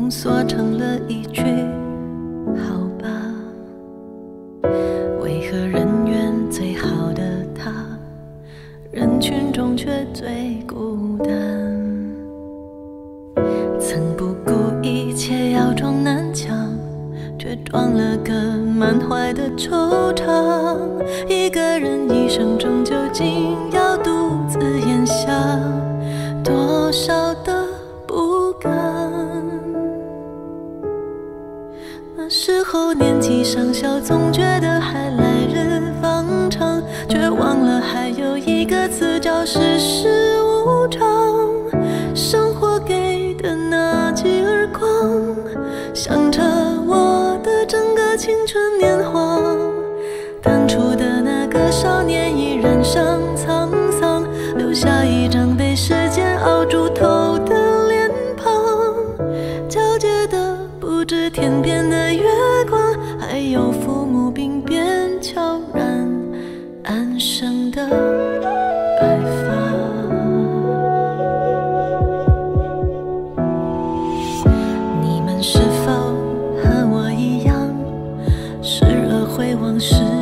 浓缩成了一句好吧。为何人缘最好的他，人群中却最孤单？曾不顾一切要装南墙，却装了个满怀的惆怅。一个人一生中究竟要独自咽下多少的不甘？那时候年纪尚小，总觉得还来日方长，却忘了还有一个词叫世事无常。生活给的那记耳光，响彻我的整个青春年华。当初的那个少年已染上沧桑，留下一张被时间熬出头的脸庞。皎洁的不止天边的月光，还有父母鬓边悄然安生的白发。你们是否和我一样，时而回望时